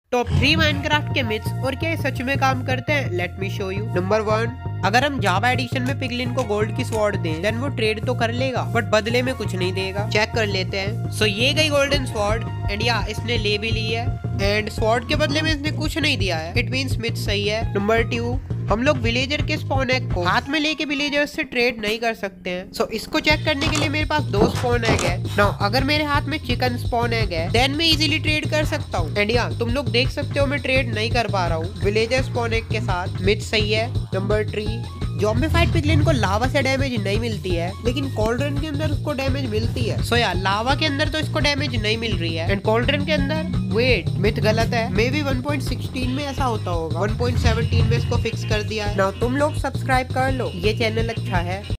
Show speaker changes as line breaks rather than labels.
Top 3 Minecraft के myths और क्या ये सच में काम करते हैं, let me show you. Number 1, अगर हम जावा एडिशन में पिगलिन को गोल्ड की स्वॉर्ड दें देन वो ट्रेड तो कर लेगा बट बदले में कुछ नहीं देगा। चेक कर लेते हैं। सो ये गई गोल्डन स्वॉर्ड एंड या इसने ले भी ली है एंड स्वॉर्ड के बदले में इसने कुछ नहीं दिया है। इट मींस मिथ सही है। नंबर 2, हम लोग विलेजर के स्पॉन एग को हाथ में लेके विलेजर्स से ट्रेड नहीं कर सकते हैं। सो इसको चेक करने के लिए मेरे पास 2 स्पॉन एग है। नाउ अगर मेरे हाथ में चिकन स्पॉन एग है देन मैं इजीली ट्रेड कर सकता हूँ एंड या तुम लोग देख सकते हो मैं ट्रेड नहीं कर पा रहा हूँ विलेजर स्पॉन एग के साथ। मिथ सही है। नंबर 3, ज़ॉम्बीफाइड पिगलिन को लावा से डैमेज नहीं मिलती है लेकिन कॉल्ड्रन के अंदर उसको डैमेज मिलती है। सो यार लावा के अंदर तो इसको डैमेज नहीं मिल रही है एंड कॉल्ड्रन के अंदर वेट मिथ गलत है। मे बी 1.16 में ऐसा होता होगा, 1.17 में इसको फिक्स कर दिया है। नाउ तुम लोग सब्सक्राइब कर लो, ये चैनल अच्छा है।